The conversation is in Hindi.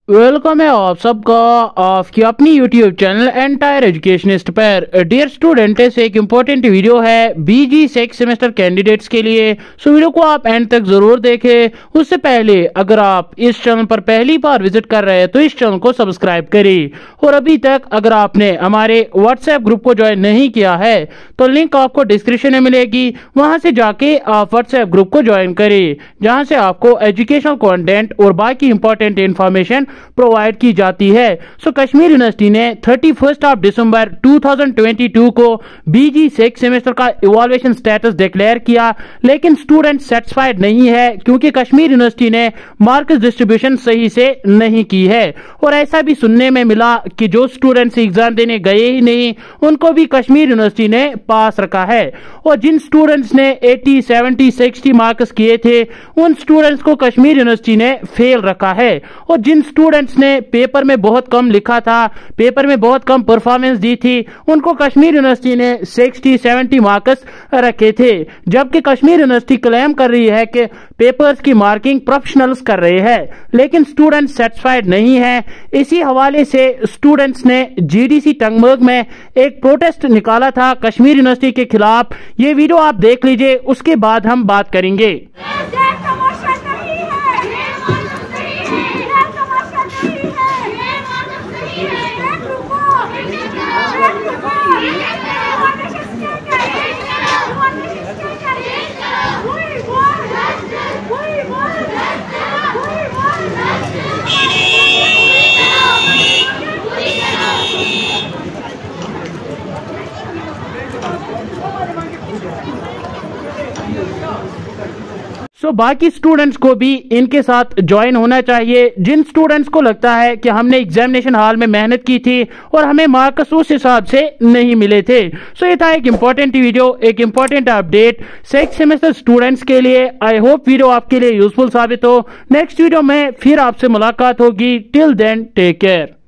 वेलकम है आप सबका आपकी अपनी यूट्यूब चैनल एंटायर एजुकेशनिस्ट पर। डियर स्टूडेंट, एक इम्पोर्टेंट वीडियो है बीजी सेक्स सेमेस्टर कैंडिडेट्स के लिए, सो वीडियो को आप एंड तक जरूर देखें। उससे पहले अगर आप इस चैनल पर पहली बार विजिट कर रहे हैं तो इस चैनल को सब्सक्राइब करें, और अभी तक अगर आपने हमारे व्हाट्सएप ग्रुप को ज्वाइन नहीं किया है तो लिंक आपको डिस्क्रिप्शन में मिलेगी, वहां से जाके आप व्हाट्सएप ग्रुप को ज्वाइन करें, जहां से आपको एजुकेशनल कंटेंट और बाकी इंपॉर्टेंट इंफॉर्मेशन प्रोवाइड की जाती है। सो कश्मीर यूनिवर्सिटी ने 31 दिसंबर 2022 को बीजी सेक्स सेमेस्टर का इवैल्यूएशन स्टेटस डिक्लेयर किया, लेकिन स्टूडेंट सेटिस्फाइड नहीं है क्योंकि कश्मीर यूनिवर्सिटी ने मार्क्स डिस्ट्रीब्यूशन सही से नहीं की है। और ऐसा भी सुनने में मिला कि जो स्टूडेंट्स एग्जाम देने गए ही नहीं उनको भी कश्मीर यूनिवर्सिटी ने पास रखा है, और जिन स्टूडेंट्स ने 80, 70, 60 मार्क्स किए थे उन स्टूडेंट्स को कश्मीर यूनिवर्सिटी ने फेल रखा है। और जिन स्टूडेंट्स ने पेपर में बहुत कम लिखा था, पेपर में बहुत कम परफॉर्मेंस दी थी, उनको कश्मीर यूनिवर्सिटी ने 60, 70 मार्क्स रखे थे, जबकि कश्मीर यूनिवर्सिटी क्लेम कर रही है कि पेपर्स की मार्किंग प्रोफेशनल्स कर रहे हैं, लेकिन स्टूडेंट्स सेटिस्फाइड नहीं है। इसी हवाले से स्टूडेंट्स ने जीडीसी टंगमर्ग में एक प्रोटेस्ट निकाला था कश्मीर यूनिवर्सिटी के खिलाफ। ये वीडियो आप देख लीजिए, उसके बाद हम बात करेंगे। बाकी स्टूडेंट्स को भी इनके साथ ज्वाइन होना चाहिए। जिन स्टूडेंट्स को लगता है कि हमने एग्जामिनेशन हॉल में मेहनत की थी और हमें मार्क्स उस हिसाब से नहीं मिले थे। ये था एक इंपॉर्टेंट वीडियो, एक important update sixth semester students के लिए। आई होप वीडियो आपके लिए यूजफुल साबित हो। नेक्स्ट वीडियो में फिर आपसे मुलाकात होगी। Till then take care.